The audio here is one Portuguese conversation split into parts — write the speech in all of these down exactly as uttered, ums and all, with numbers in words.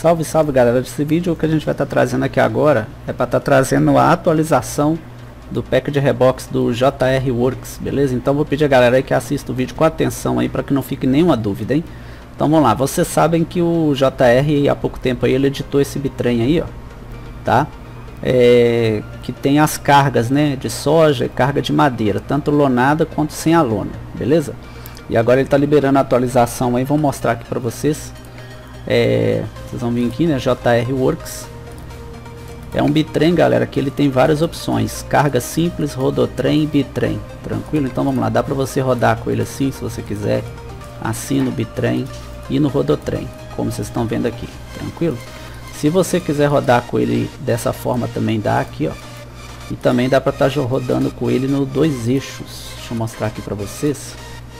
Salve, salve galera, desse vídeo o que a gente vai estar tá trazendo aqui agora é para estar tá trazendo a atualização do pack de Rebox do J R Works, beleza? Então vou pedir a galera aí que assista o vídeo com atenção aí para que não fique nenhuma dúvida, hein? Então vamos lá, vocês sabem que o J R há pouco tempo aí ele editou esse bitrem aí, ó, tá? É, que tem as cargas, né, de soja e carga de madeira, tanto lonada quanto sem a lona, beleza? E agora ele está liberando a atualização aí, vou mostrar aqui para vocês. É, vocês vão vir aqui, né, J R Works. É um bitrem, galera, que ele tem várias opções: carga simples, rodotrem e bitrem, tranquilo? Então vamos lá, dá para você rodar com ele assim, se você quiser, assim no bitrem e no rodotrem, como vocês estão vendo aqui, tranquilo? Se você quiser rodar com ele dessa forma também dá aqui, ó. E também dá para estar tá rodando com ele no dois eixos. Deixa eu mostrar aqui para vocês.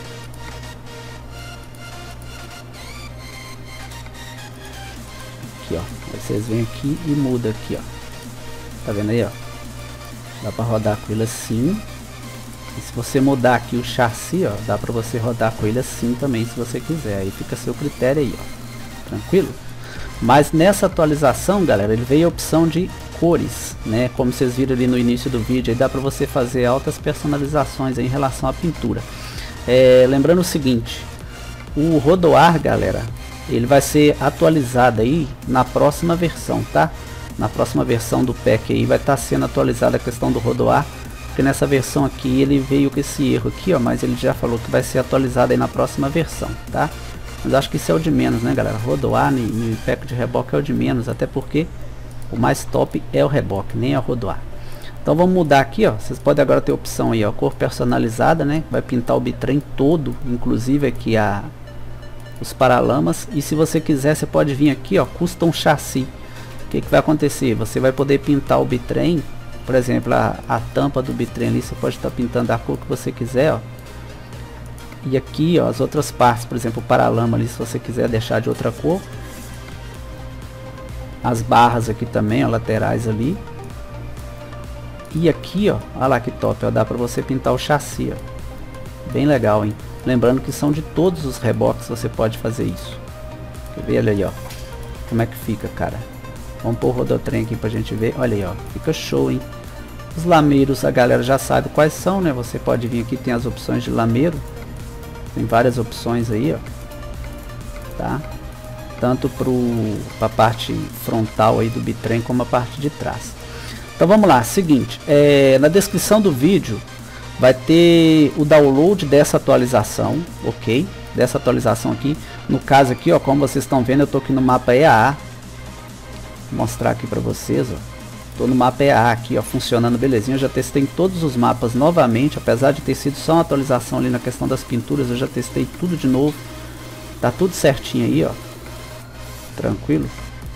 Aqui, ó, aí vocês vêm aqui e muda aqui, ó, tá vendo aí, ó, dá para rodar com ele assim. E se você mudar aqui o chassi, ó, dá para você rodar com ele assim também, se você quiser, aí fica a seu critério aí, ó, tranquilo? Mas nessa atualização, galera, ele veio a opção de cores, né, como vocês viram ali no início do vídeo, aí dá para você fazer altas personalizações aí em relação à pintura. É, lembrando o seguinte, o Rodoar, galera, ele vai ser atualizado aí na próxima versão, tá? Na próxima versão do pack aí vai estar tá sendo atualizada a questão do Rodoar, porque nessa versão aqui ele veio com esse erro aqui, ó, mas ele já falou que vai ser atualizado aí na próxima versão, tá? Mas acho que isso é o de menos, né, galera? Rodoar no pack de reboque é o de menos, até porque o mais top é o reboque, nem é o Rodoar. Então vamos mudar aqui, ó. Vocês podem agora ter a opção aí, ó, cor personalizada, né? Vai pintar o bitrem todo, inclusive aqui a os paralamas. E se você quiser, você pode vir aqui, ó, custom chassi. O que que vai acontecer? Você vai poder pintar o bitrem, por exemplo, a, a tampa do bitrem ali, você pode estar tá pintando a cor que você quiser, ó. E aqui, ó, as outras partes, por exemplo, o paralama ali, se você quiser deixar de outra cor. As barras aqui também, ó, laterais ali. E aqui, ó, olha lá que top, ó, dá para você pintar o chassi, ó. Bem legal, hein? Lembrando que são de todos os reboques, você pode fazer isso. Quer ver? Olha aí, ó, como é que fica, cara. Vamos pôr o rodotrem aqui pra gente ver. Olha aí, ó, fica show, hein? Os lameiros, a galera já sabe quais são, né? Você pode vir aqui, tem as opções de lameiro. Tem várias opções aí, ó, tá? Tanto pro pra parte frontal aí do bitrem como a parte de trás. Então vamos lá, seguinte, é, na descrição do vídeo vai ter o download dessa atualização, ok? Dessa atualização aqui. No caso aqui, ó, como vocês estão vendo, eu tô aqui no mapa E A A. Vou mostrar aqui para vocês, ó. Tô no mapa E A A aqui, ó, funcionando belezinho. Eu já testei todos os mapas novamente, apesar de ter sido só uma atualização ali na questão das pinturas, eu já testei tudo de novo. Tá tudo certinho aí, ó. Tranquilo.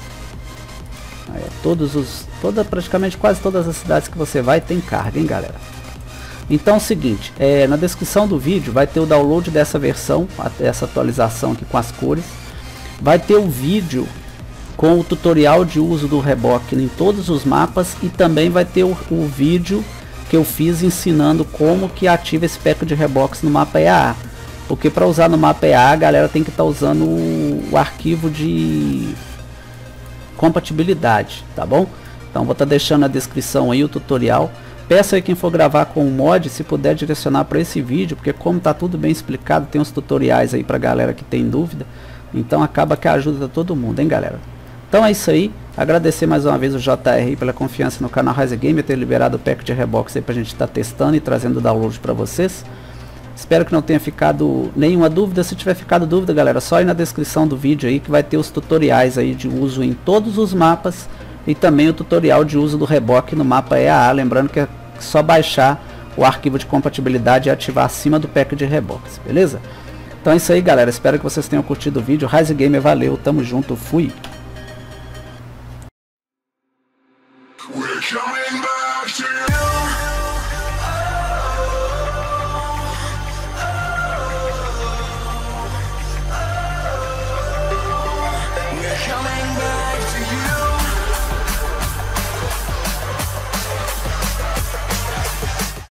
Aí, ó, todos os, toda, praticamente quase todas as cidades que você vai tem carga, hein, galera? Então é o seguinte, é, na descrição do vídeo vai ter o download dessa versão, essa atualização aqui com as cores. Vai ter o vídeo com o tutorial de uso do reboque em todos os mapas. E também vai ter o, o vídeo que eu fiz ensinando como que ativa esse pack de reboques no mapa E A A. Porque para usar no mapa E A A, a galera tem que estar tá usando o, o arquivo de compatibilidade, tá bom? Então vou estar tá deixando na descrição aí o tutorial. Peço aí quem for gravar com o mod, se puder direcionar para esse vídeo, porque como tá tudo bem explicado, tem uns tutoriais aí pra galera que tem dúvida, então acaba que ajuda todo mundo, hein, galera? Então é isso aí, agradecer mais uma vez o J R pela confiança no canal Rise Game, ter liberado o pack de rebox aí pra gente estar tá testando e trazendo o download para vocês. Espero que não tenha ficado nenhuma dúvida. Se tiver ficado dúvida, galera, só ir na descrição do vídeo aí que vai ter os tutoriais aí de uso em todos os mapas. E também o tutorial de uso do reboque no mapa E A A, lembrando que é só baixar o arquivo de compatibilidade e ativar acima do pack de reboques, beleza? Então é isso aí, galera, espero que vocês tenham curtido o vídeo. Rise Gamer, valeu, tamo junto, fui! We're coming back to you.